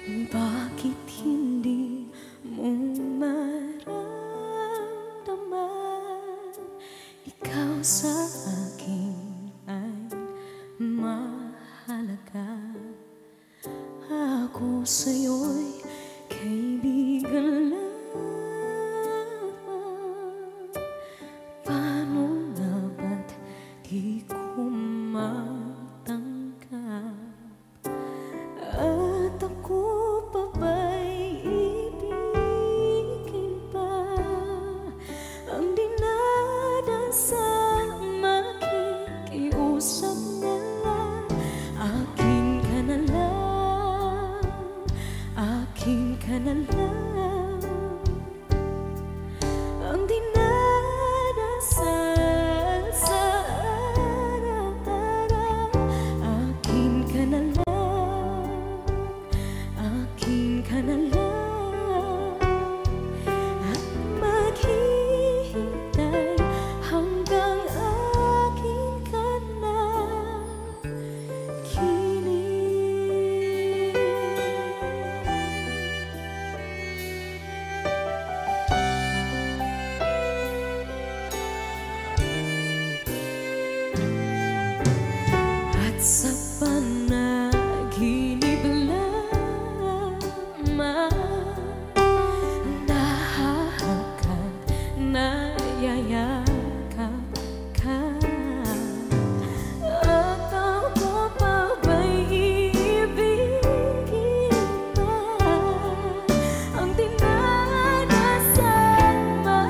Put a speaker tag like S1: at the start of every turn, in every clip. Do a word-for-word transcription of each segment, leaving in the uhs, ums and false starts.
S1: Bakit hindi mo maramdaman? Ikaw sa akin ay mahalaga. Ako sa'yo'y kaibigan lang. Paano nga ba't di ko matanggap? At ako pa ba'y ibigin pa? Ang dinadasang makikiusap na lang. Akin ka na lang, akin ka na lang. Ang dinadasal sa araw-araw. Akin ka na lang, akin ka na lang. At maghihintay hanggang akin ka na. Kilig. At sa panaginip lamang nahahagkan, nayayakap ka. At ako pa ba'y ibigin pa? Ang dinadasal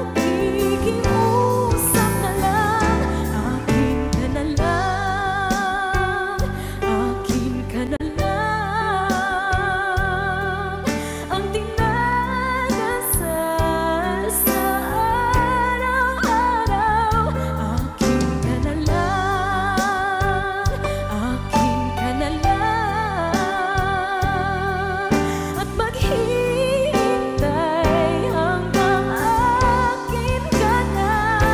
S1: makikiusap na lang. Akin ka na lang, akin ka na lang. Ang dinadasal sa araw-araw. Akin ka na lang, akin ka na lang. At maghihintay hanggang akin ka na.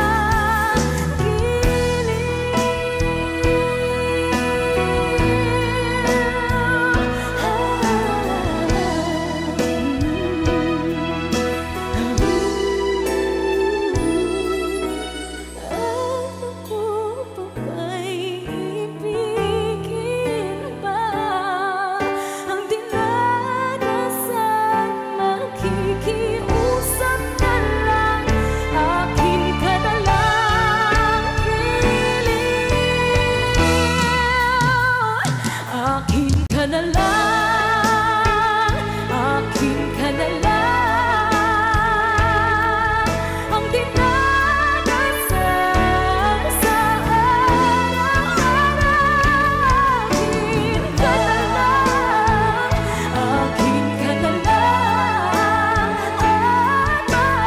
S1: Ako pa ba'y ibigin pa? Ang dinadasal makikiusap na lang. Akin ka na lang, kilig. Akin ka na lang, akin ka na lang. Ang dinadasal sa araw-araw. Akin ka na lang, akin ka na lang. At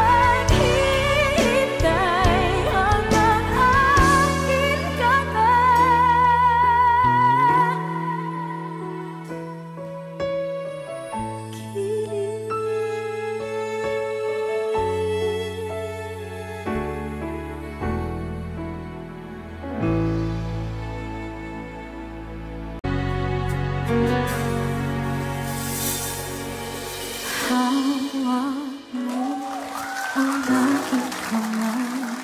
S1: maghihintay hanggang akin ka na. Hawak mo ang aking kamay.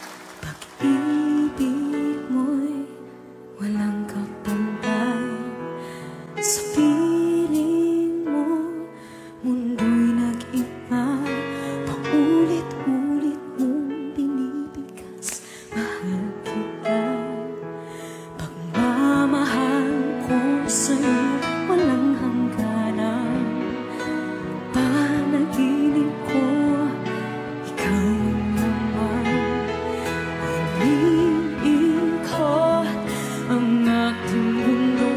S1: Pag-ibig mo'y walang kapantay. Sa piling mo, mundo'y nag-iba. Paulit-ulit mong binibigkas. Mahal kita. Pagmamahal ko sa'yo walang hangganan. Panaginip ko, ikaw naman. Iniikot ang aking mundo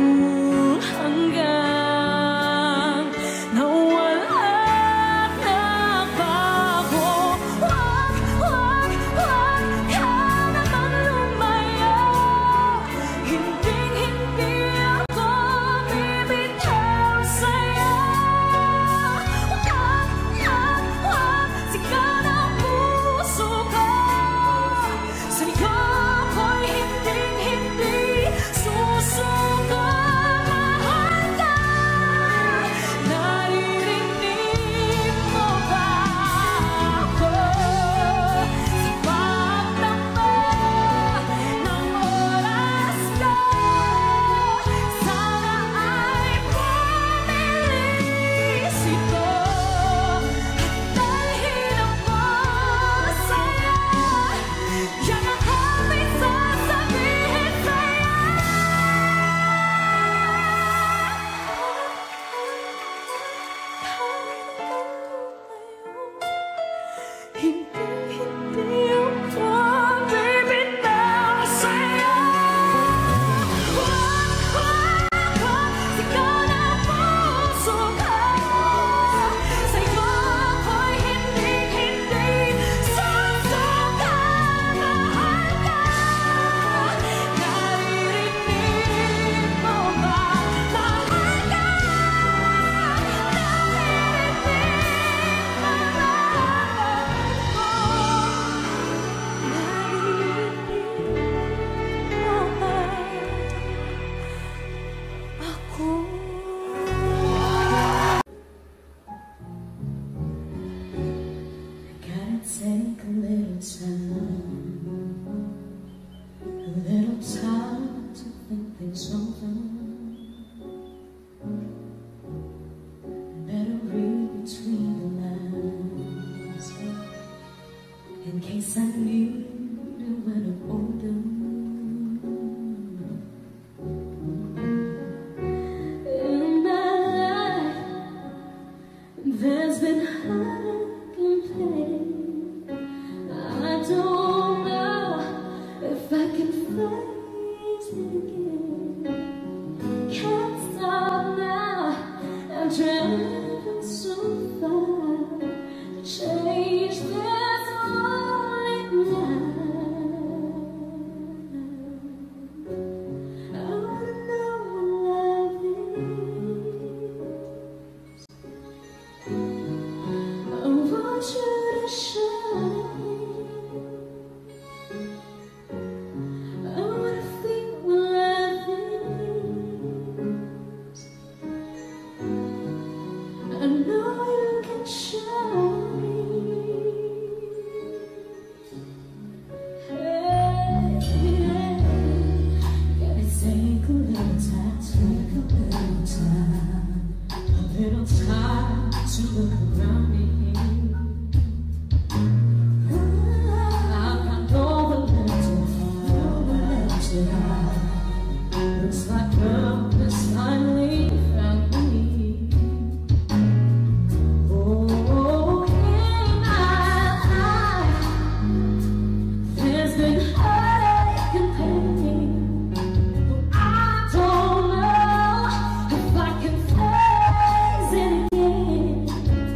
S1: hanggang nawala na bago. Wag, wag, wag ka naman lumayo. Hinding-hindi ako bibigyan. Gotta take a little time, a little time to think things over. Better read between the lines, in case I need it when I'm older. In my life, there's been heartache and pain. I don't know if I can face it again. Can't stop now, I'm driving so far to change this lonely life. I wanna know what love is. I want you to shine. I wanna feel what love is. I know you can show me. Hey, hey. Gotta take a little time, take a little time, a little time to look around me. I've got nowhere left to hide, nowhere left to hide. Looks like love has finally found me. Oh, in my life, there's been heartache and pain. But I don't know if I can face it again.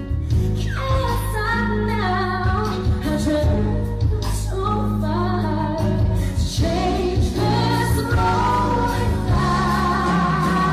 S1: Can't stop now, I traveled so far to change this lonely life.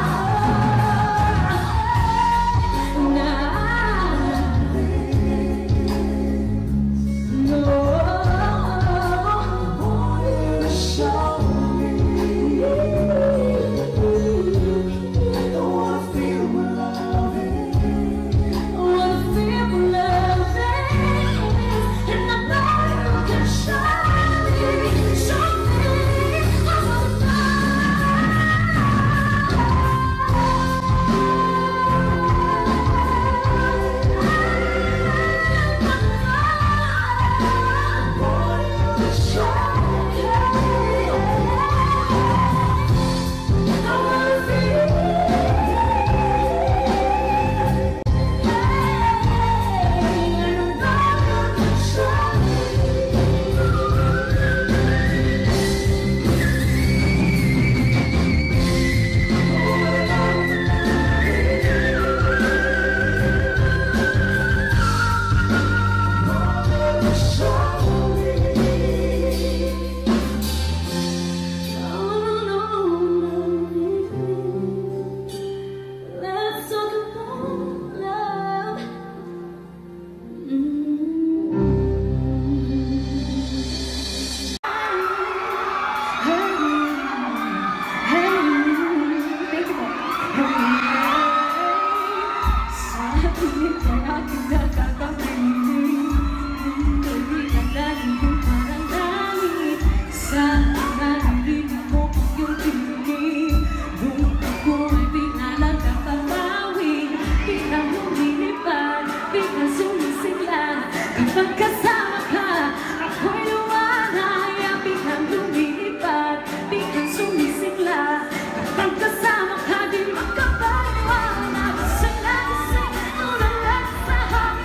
S1: Kasama ka, di makapaniwala. Sa lahat, sa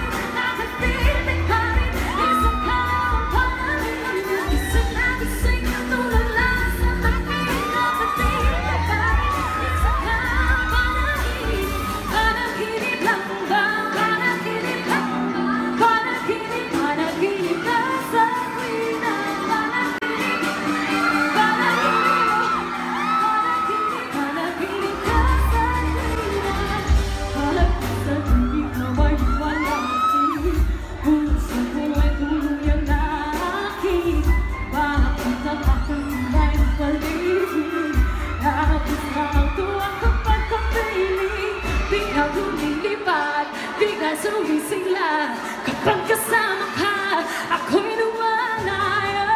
S1: sumisigla kapag kasama ka, ako'y lumalaya.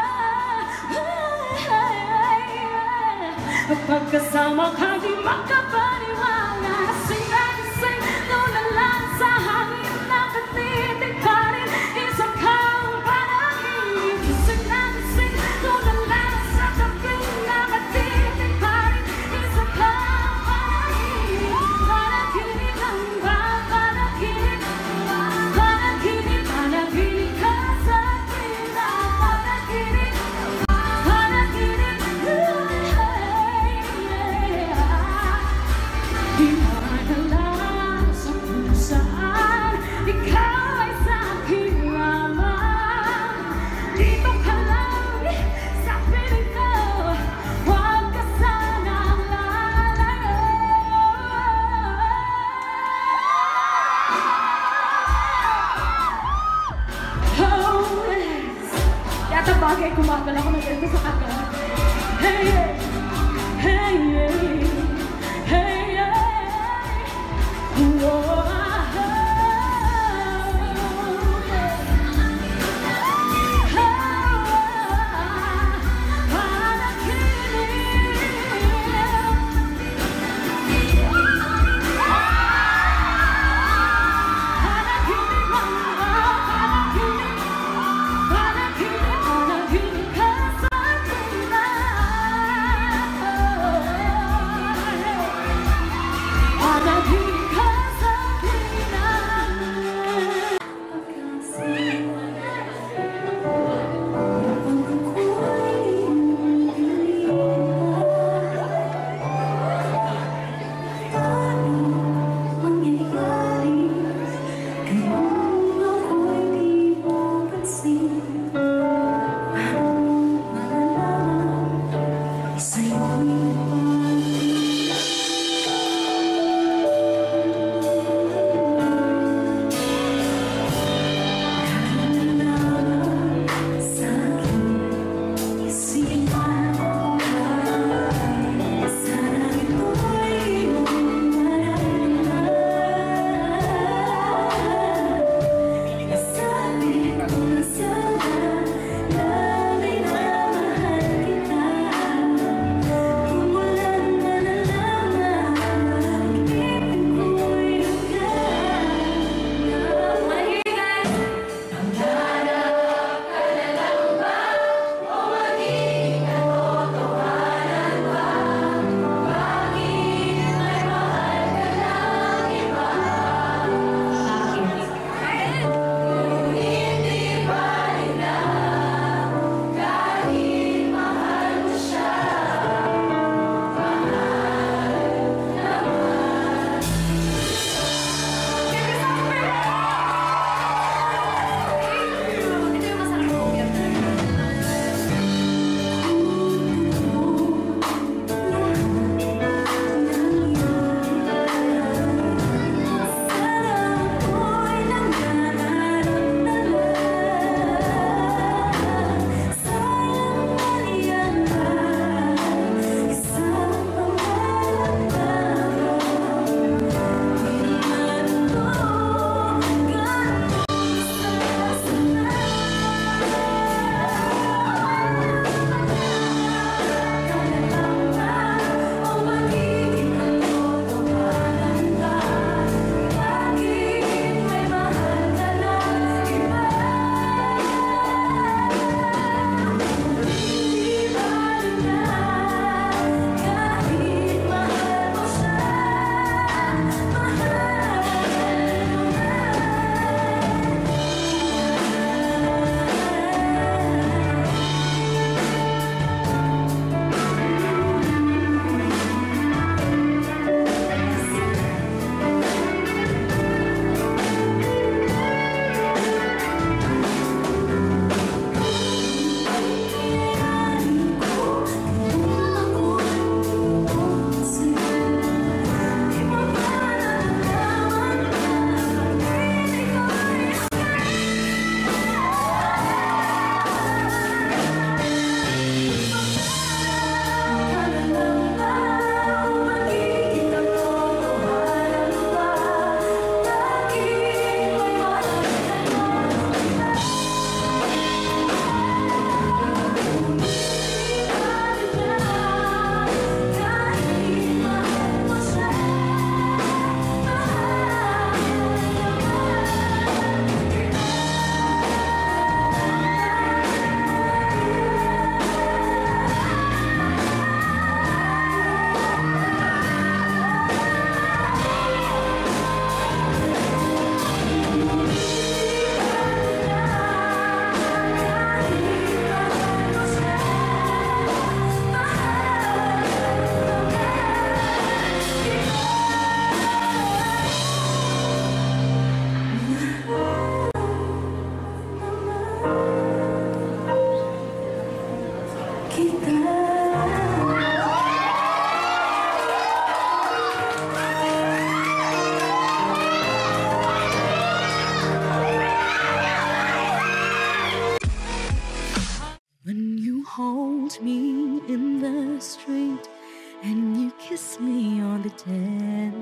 S1: Kapag kasama ka, di makapaniwala. Sing na sing, nulalang sa hangin na katitig pa rin. Isa kang panaginip. Sing na sing, nulalang sa kapit na katitig pa rin. Isa kang panaginip. Panaginip lang ba? Panaginip. Panaginip, panaginip ka sa akin na panaginip. Panaginip. Di madala sa kung saan ikaw ay sa akin lamang. Dito ka lang sa piling ko, huwag ka sanang lalayo. Oh, yes. Yata bagay kumagal ako na ganito sa kaka. Hey, hey, hey, hey. Hey, hey, whoa, panaginip, panaginip, panaginip ka sa akin.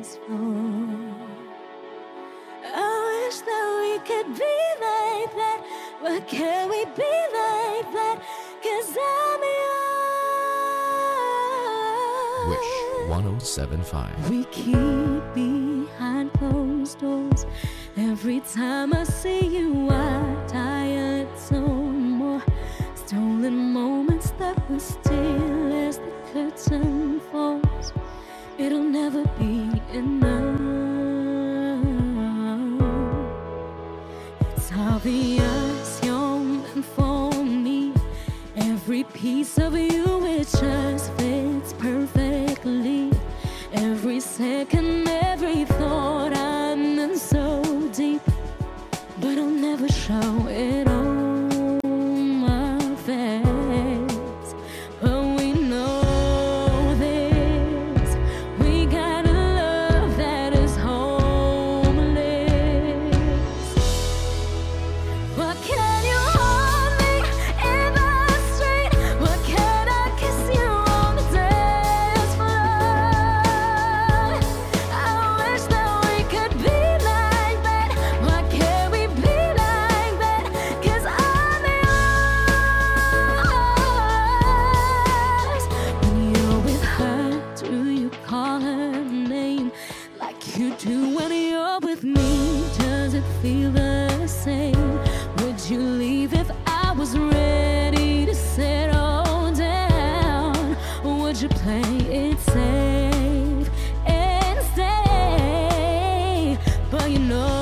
S1: dance floor. I wish that we could be like that, but can we be like that? 'Cause I'm yours.
S2: Wish one oh seven point five.
S1: We keep behind closed doors. Every time I see you, I tired some more. Stolen moments that we steal as the curtain falls. It'll never be enough. It's obvious you're meant for me. Every piece of you, it just fits perfectly. Every second, every thought, I'm in so deep, but I'll never show it on my face. But we know this, we got a love that is homeless. What can you hold me in the street? What can I kiss you on the dance floor? I wish that we could be like that. Why can't we be like that? 'Cause I'm yours. When you're with her, do you call her name like you do when you're with me? Does it feel the same? Would you leave if I was ready to settle down? Would you play it safe and stay? But you know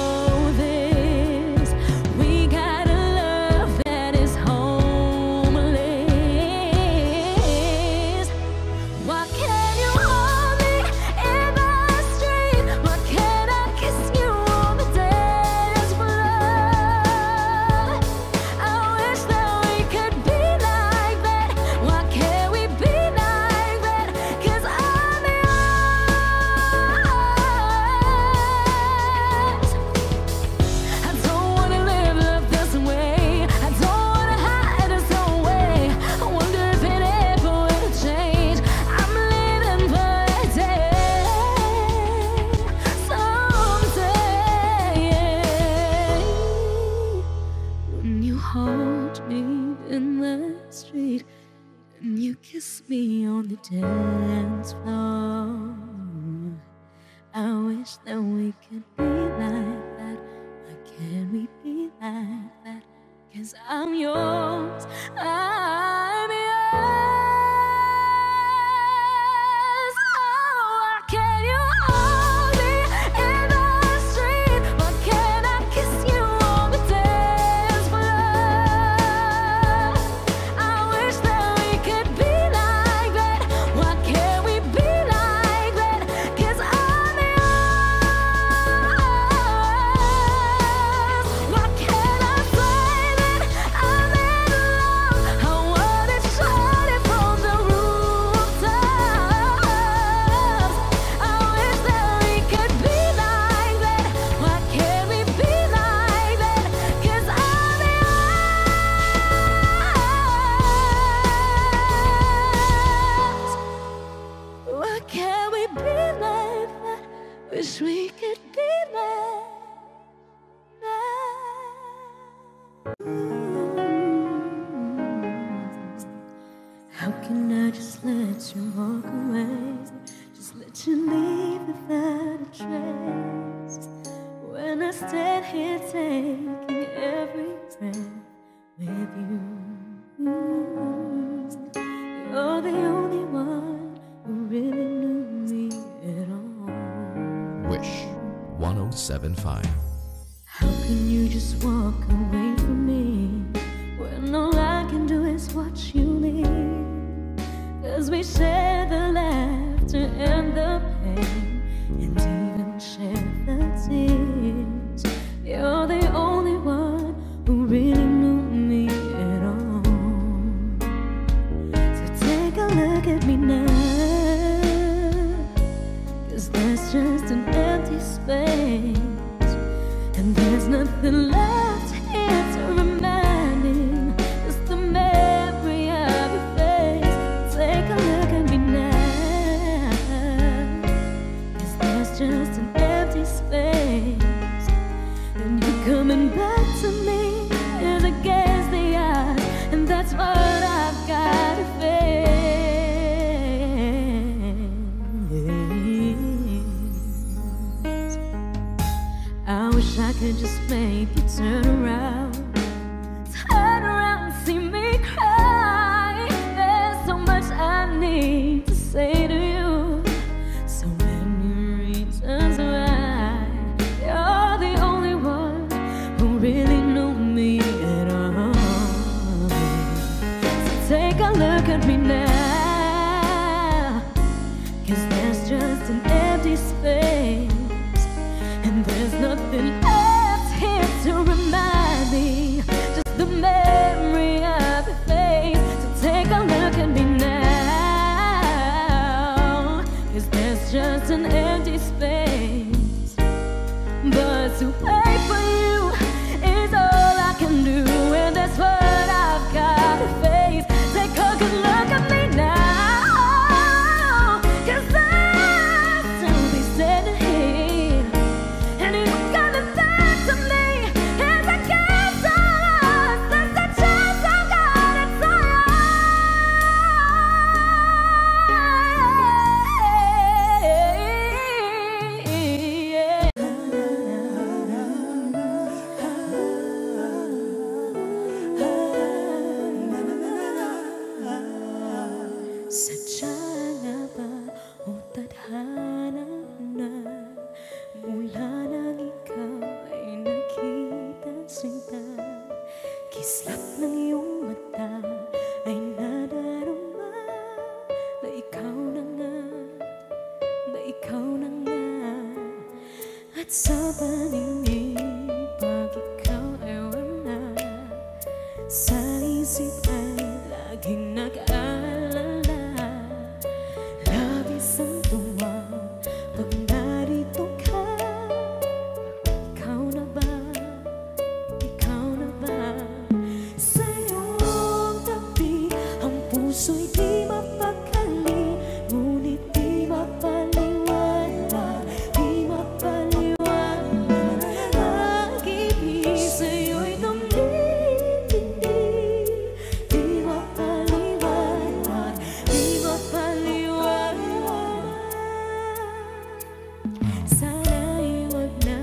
S1: this, we got a love that is homeless. Why can't you hold me in the street? Why can't I kiss you on the dance floor? I wish that we could be like that. Why can't we be like that? 'Cause I'm yours. I don't wanna live love this way. I don't wanna hide this away. I wonder if it ever will change. I'm living for a day, someday. When you hold me in the street and you kiss me on the dance floor, I wish that we could be like that. Why can't we be like that? 'Cause I'm yours, I'm yours. Oh, why can't you hold me in the street? Why can't I kiss you on the dance floor? I wish that we could be like that. Why can't we be like that? 'Cause I'm yours. Why can't I say that I'm in love? I wanna shout it from the rooftops. I wish that we could be like that. Why can't we be like that? 'Cause I'm yours. Why can't we be like that? Wish we could be like that. How can I just let you walk away? Just let you leave without a trace. When I stand here taking every breath with you, you're the only one who really knew me at all.
S2: Wish one oh seven point five.
S1: How can you just walk away from me when all I can do is watch you leave? 'Cause we share the laughter and the pain, and even share the tears. You're the only one who really knew me at all. So take a look at me now, 'cause there's just an empty space, and there's nothing left here to remind me. Just the memory of your face. Take a look at me now, 'cause there's just an empty space. And you're coming back to me as against the odds, and that's what I've got to face. I wish I could just make you turn around, turn around and see me cry. There's so much I need to say to you, so many reasons why you're the only one who really know me at all. So take a look at me now, 'cause there's just an empty space, and there's nothing else here to remind me, just the memory of your face. So take a look at me now, 'cause there's just an empty space. But to wait for you is all I can do, and that's what I've got to face. Take a good look at me now, 'cause I'll still be standing here, and you're coming back to me as I can't tell. That's the chance I've got to sadya nga ba o tadhana na mula nang ikaw ay nakita sinta? Kislap ng iyong mata ay nadarama na ikaw na nga, na ikaw na nga. At sa paningin pag ikaw ay wala, sa isip ay laging nag-aalala. Labis ang tuwa pag narito ka. Ikaw na ba? Ikaw na ba? Sa iyong tabi ang puso'y di mapakali, ngunit di mapaliwanag, di mapaliwanag. Pag-ibig sa'yo'y tumitindi, di mapaliwanag, di mapaliwanag. Sana'y huwag na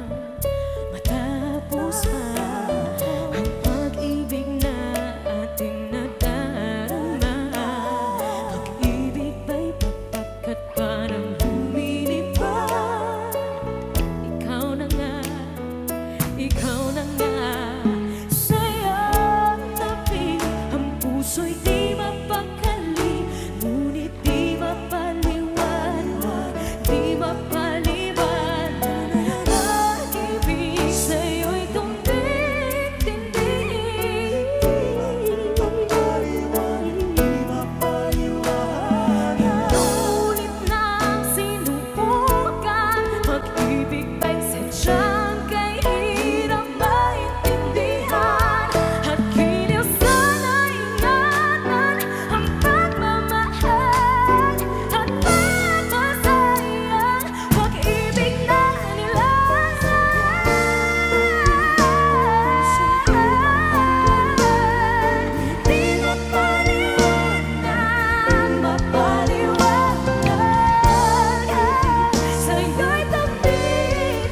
S1: matapos pa ang pag-ibig na ating nadarama. Pag-ibig ba'y pagpagkat parang huminip pa? Ikaw na nga, ikaw na nga. Sa iyong tabi ang puso'y di mapakali, ngunit di mapaliwanag, di mapaliwanag. Pag-ibig sa'yo'y tumitindi, ngunit nang sinubukan, pag-ibig ba'y sadyang kahirap maintindihan, at giliw sana ingatan ang pagmamahal at pagmasayang pag-ibig na nilasan. Di mapaliwanag, mapaliwanag. Sa'yo'y tabi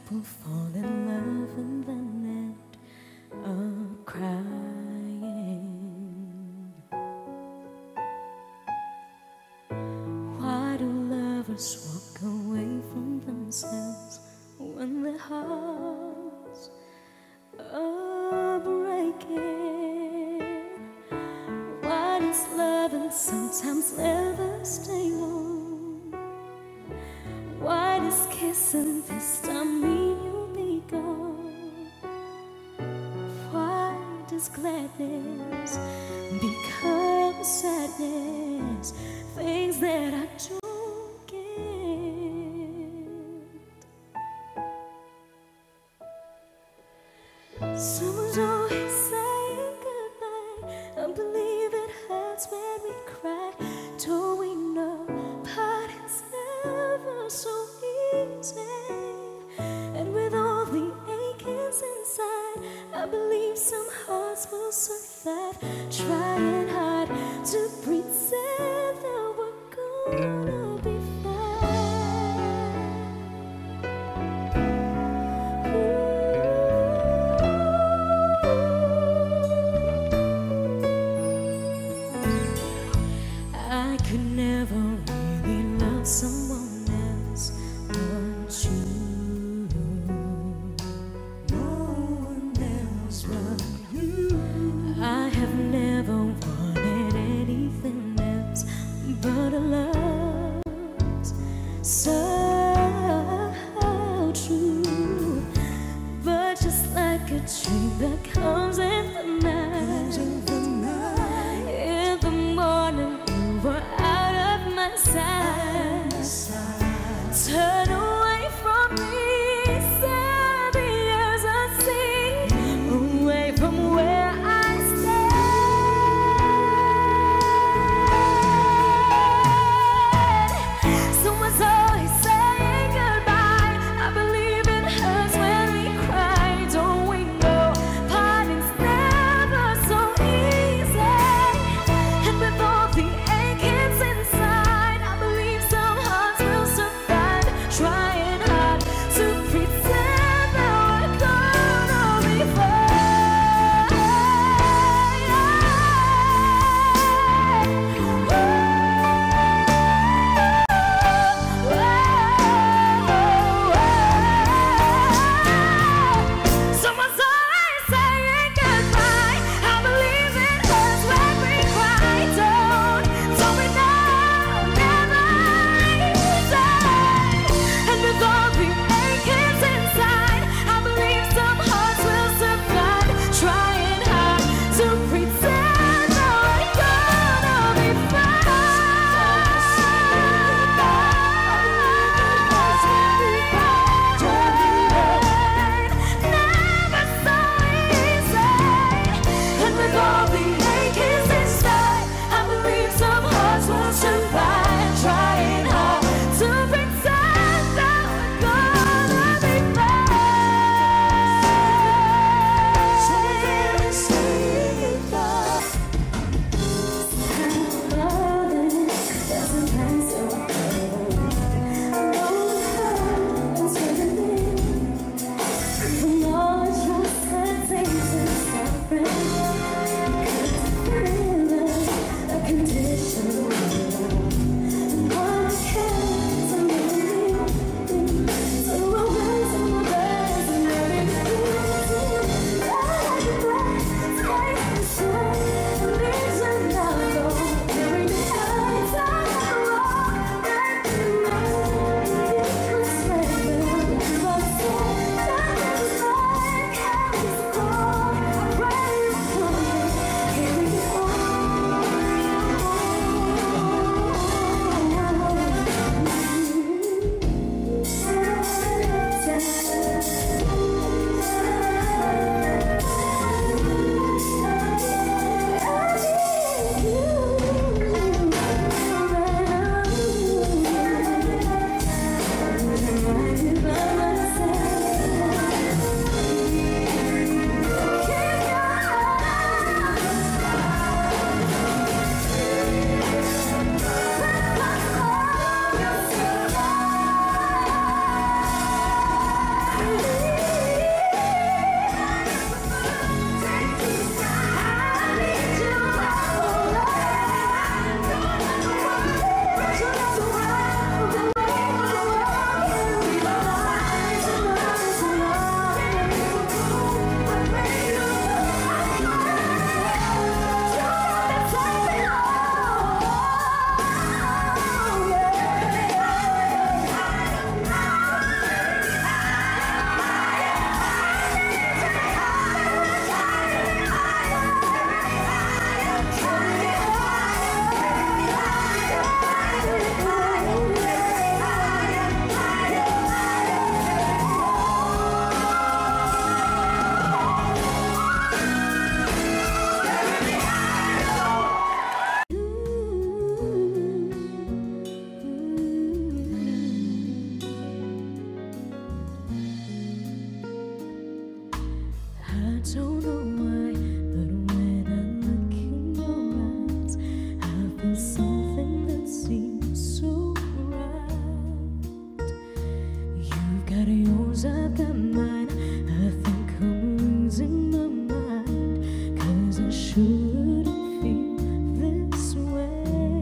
S1: people fall in love and then end up crying. Why do lovers walk away from themselves when their hearts are breaking? Why does loving sometimes never stay long? Why does kissing this time mean you'll be gone? Why does gladness become sadness? Things that I don't get. Someone's always saying goodbye. I believe it hurts when we cry. Don't we know part is never so easy? And with all the achings inside, I believe some hearts will survive, trying hard to pretend that we're gonna be fine. Ooh. knows I've got mine. I think I'm losing my mind, 'cause I shouldn't feel this way.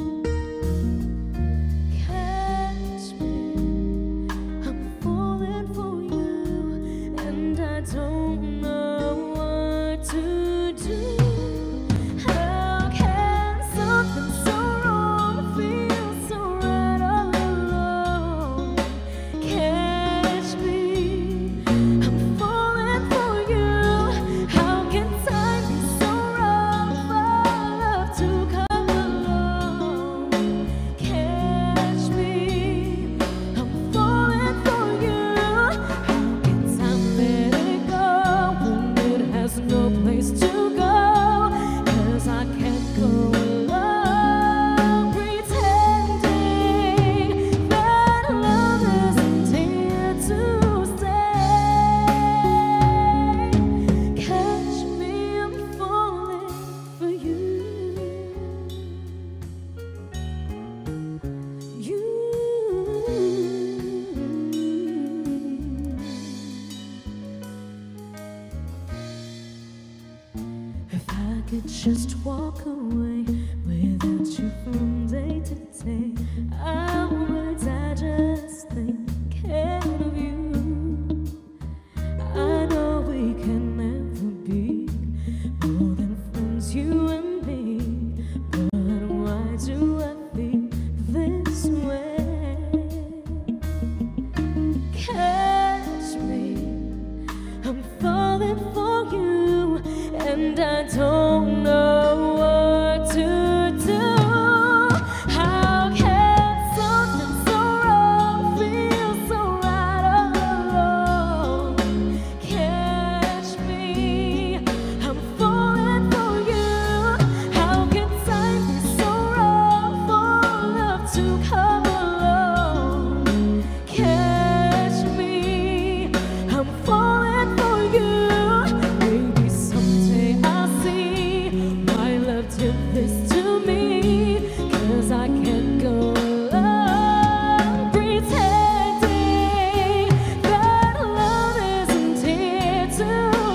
S1: Catch me, I'm falling for you, and I don't know what to do. How can something so wrong feel so right all alone? Catch me, I'm falling for you. How can time be so wrong for love to come along? Catch me, I'm falling for you. How can time let it go when it has no place to go? 'Cause I can't go along pretending that love isn't here to stay. Catch me, I'm falling for you. You. If I could just walk away without you from day to day, I would. I just thinking of you. I know we can never be more than friends, you and me. But why do I feel this way? Catch me, I'm falling for you, and I don't know what to do. How can something so wrong feel so right all alone? Catch me, I'm falling for you. How can time be so wrong for love to come along? Catch me, I'm falling for you. Maybe someday I'll see why love did this to me, 'cause I can't go along pretending that love isn't here to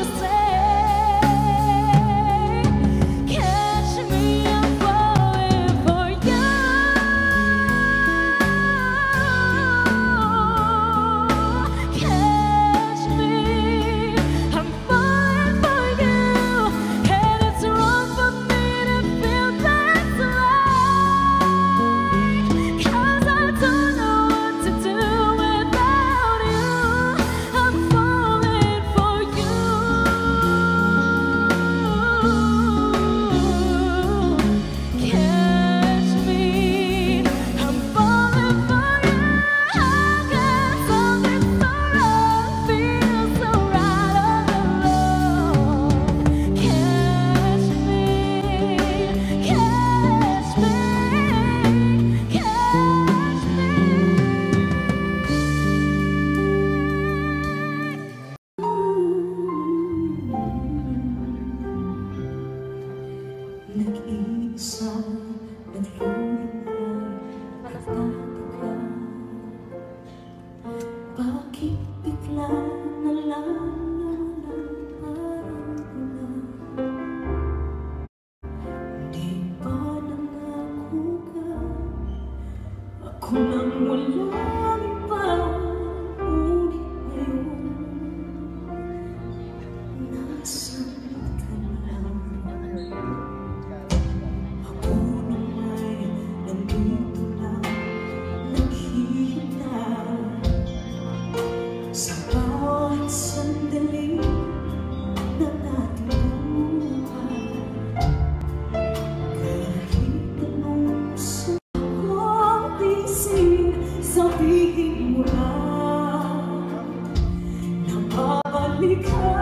S1: stay. Catch me, I'm falling for you. Catch me, I'm falling for you, and it's wrong for me to feel this way, 'cause I don't know what to do without you. I'm falling for you. Catch me, I'm falling for you. How can something so wrong feel so right all alone? Catch me, catch me, catch me. Nag-iisa, naglulungay, nagtataka. Bakit bigla na lang naramdaman? Di ba nangako ka? Ako nang walang iba, ngunit ngayon nasaan ka na? Ako naman nandito lang, naghihintay sa bawat sandali ng ating buhay. Kahit anong gusto kong isip, sabihin mo lang na babalik ka.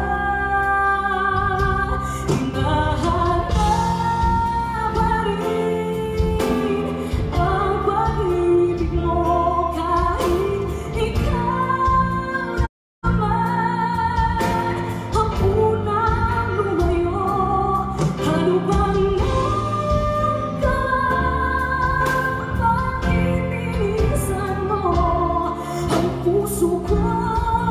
S1: Hinahanap pa rin ang pag-ibig mo, kahit ikaw naman ang unang lumayo. Ano bang nagkamang pag-ibig?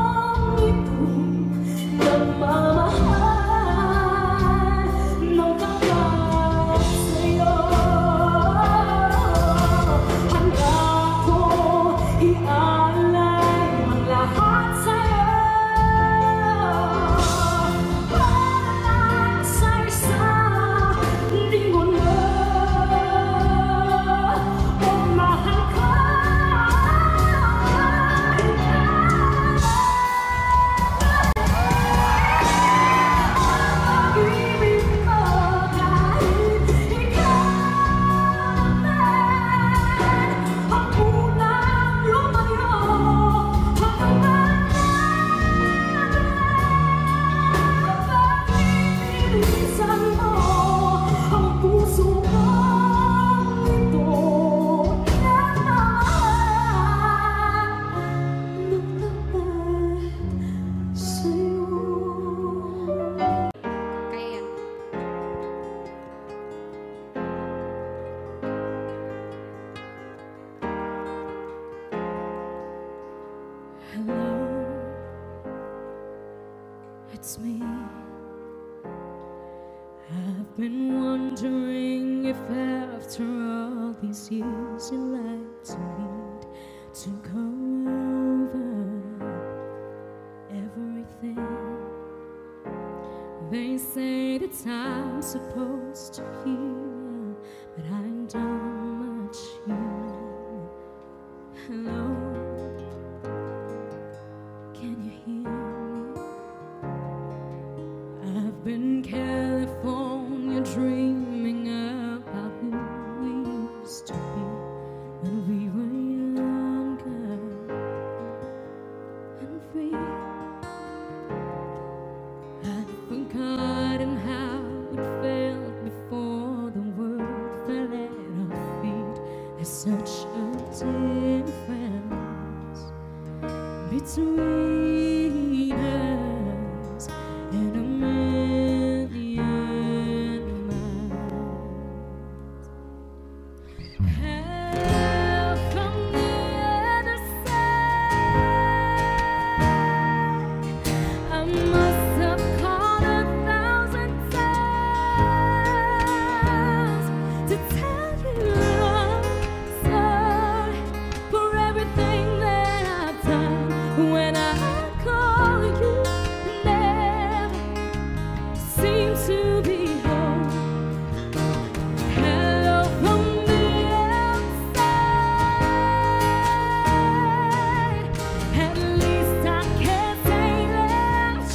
S1: it's me. I've been wondering if after all these years you'd like to meet to go over everything. They say that I'm supposed to hear, but I ain't done much hearing. Hello, can you hear me? I've been California dreaming about who we used to be when we were younger and free. I'd forgotten how it felt before the world fell at our feet. There's such a difference between us and a million miles. Hello from the other side. I must have called a thousand times to tell you I'm sorry for everything that I've done. When I call you, never seem to be home. Hello from the outside. At least I can say that I've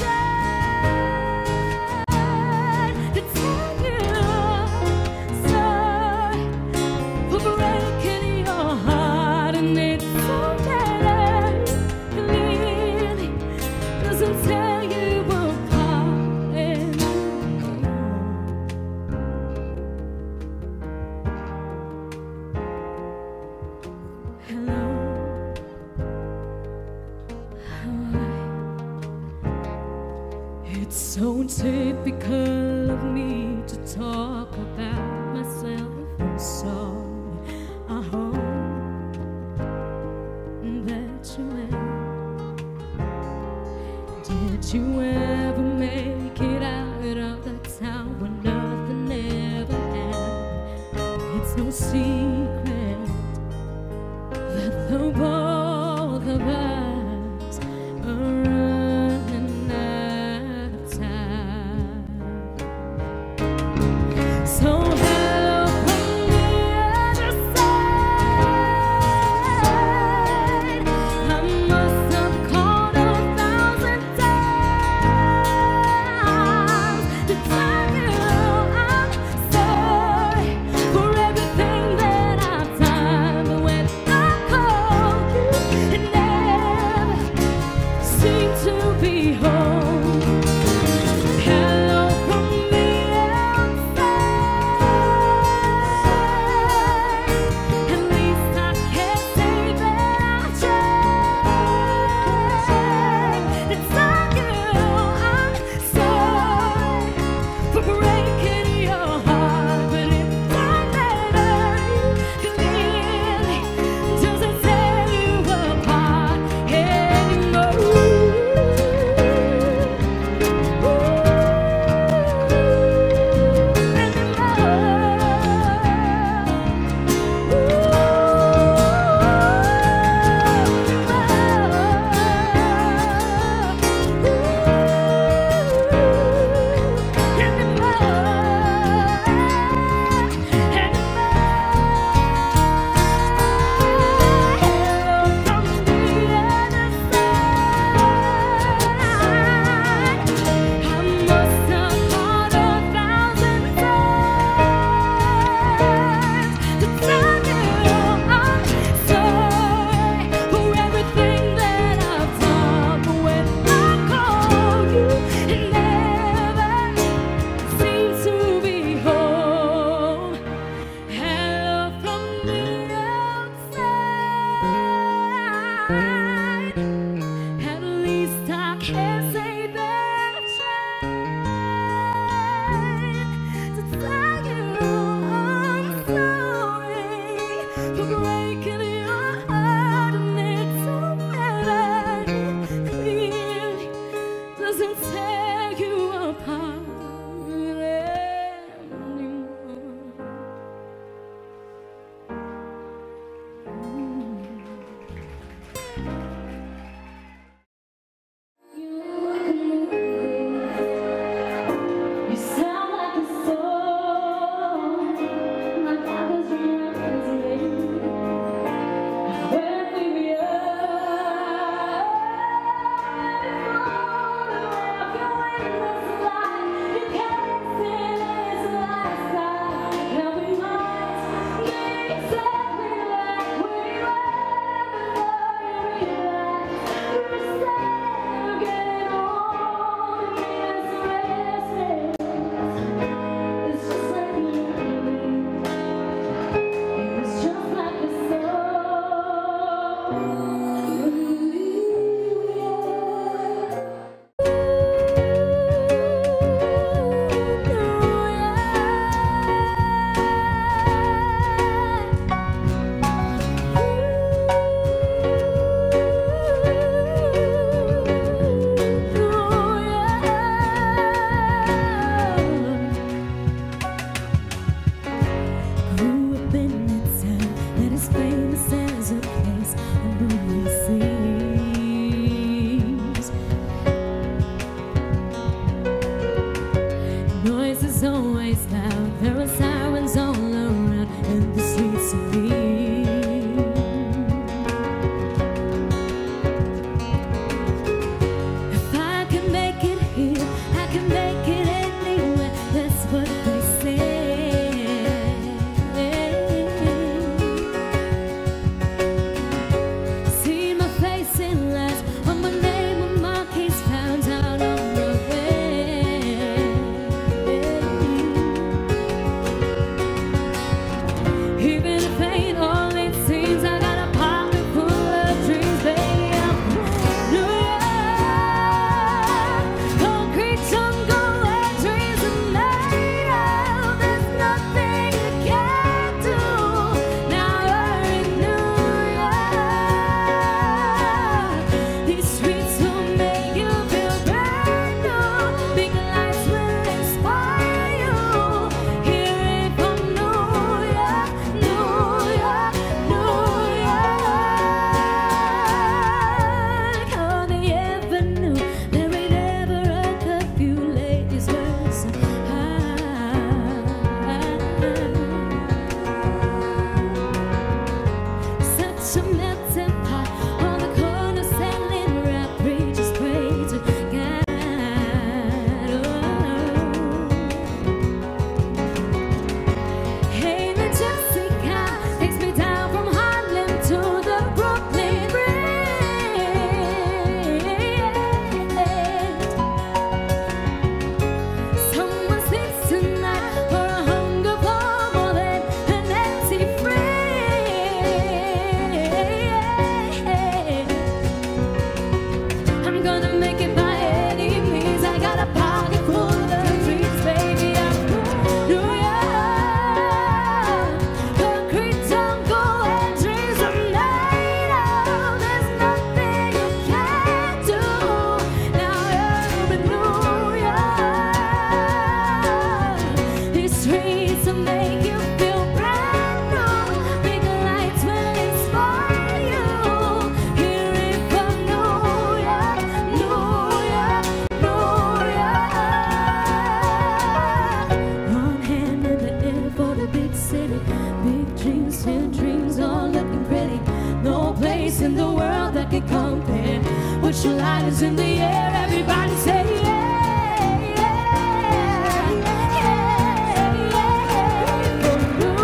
S1: tried to tell you sorry for breaking your heart, and it's so bad it clearly doesn't tell you apart anymore. Hello, how are you? It's so typical of me to talk about myself. I'm sorry. I hope that you will. Did you ever make it out of that town where nothing ever happened? It's no secret that the both of us are running out of time. So hello from the other side. I must have called a thousand times to tell you I'm sorry for everything that I've done. But when I call you, it never seems to be home. Hello from the outside. At least I can say that I've tried to tell you I'm sorry for breaking your heart, but it don't matter. Clearly doesn't tear you apart anymore. At least I can say that I've tried to tell you I'm sorry for breaking your heart, and it's so bad. It clearly doesn't tell Put your lighters in the air, everybody say yeah, yeah, yeah, yeah. From New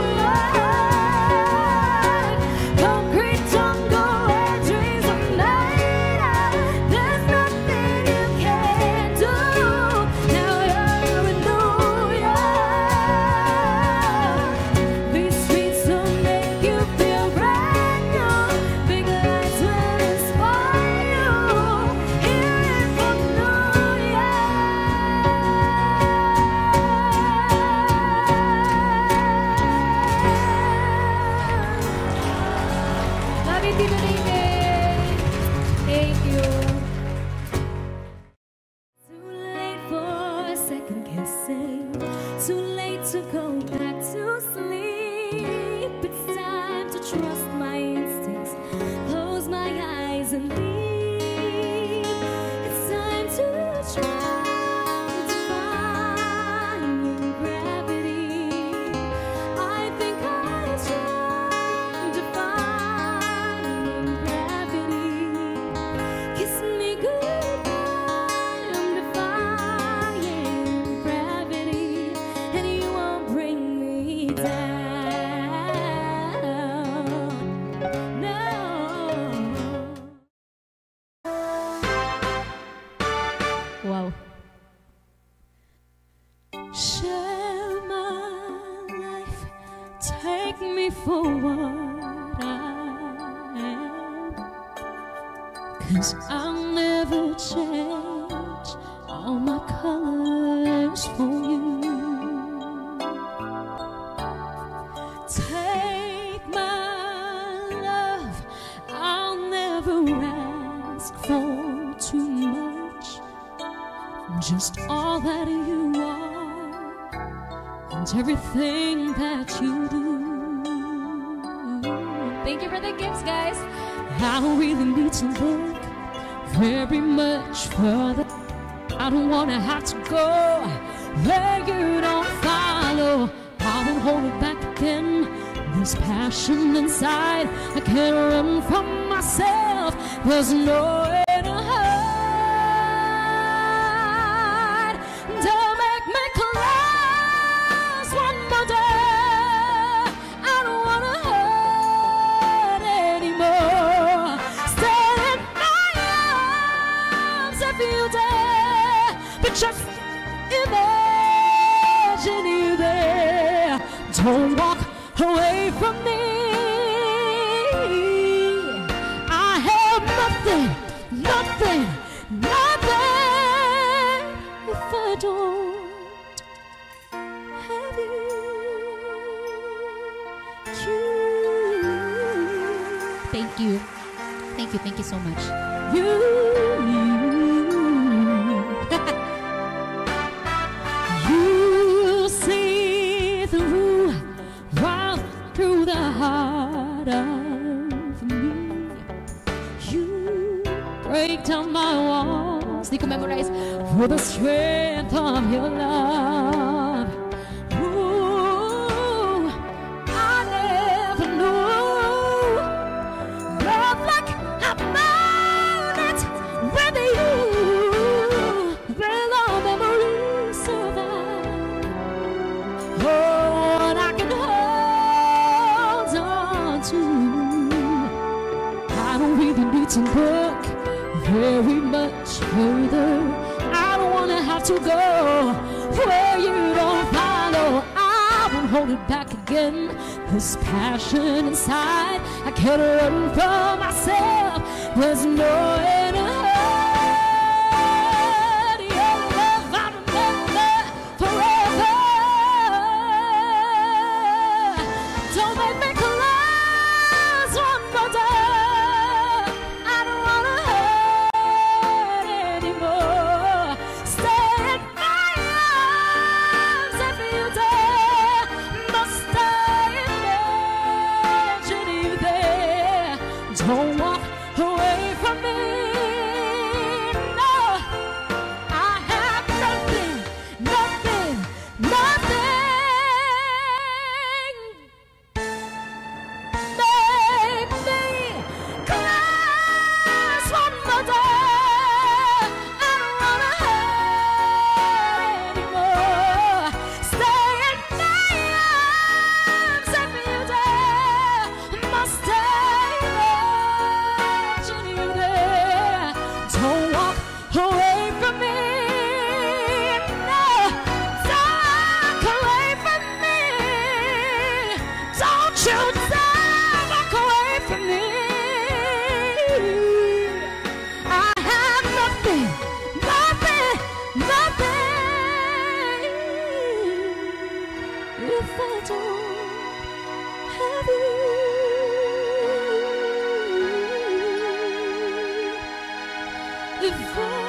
S1: York, concrete jungle where dreams are made of. There's nothing you can't do. Now you're in New York. These streets will make you feel brand new. Big lights will inspire you. Here from New York. Love you, Tito David. Thank you. Too late for a second kissing. Too late to go back to sleep. It's time to trust my instincts. Close my eyes and leave. It's time to try defying gravity. I think I tried defying gravity. Kiss me goodbye, I'm defying gravity, and you won't bring me down. No. Wow. Share my life, take me for what I am. 'Cause I'll never change all my colors for you. Take my love, I'll never ask for too much. Just all that you are and everything that you do. Thank you for the gifts, guys. I don't really need to look very much further. I don't wanna have to go where you don't follow. I won't hold it back again. This passion inside, I can't run from myself. There's nowhere to hide. Don't make me close one more day. I don't wanna hurt anymore. Stay in my arms if you dare, but just imagine you there. Don't walk away from me. I have nothing, nothing, nothing if I don't have you. You. Thank you. Thank you, thank you so much. You. You see through, right through the heart of me. You break down my walls. Di ko memorize. For the strength of your love. Ooh, I never knew love like I've known it with you. Will our memories survive? Oh, and I can hold on to. I don't really need to look very much further. I don't wanna have to go where you don't follow. I won't hold it back again. This passion inside, I can't run from myself. There's nowhere to hide. Your love I remember forever. Don't make me close one more day. I don't wanna hurt anymore. Stay in my arms if you dare. Must I imagine you there? Don't walk away from me. nothing, nothing, nothing if I don't have you. If I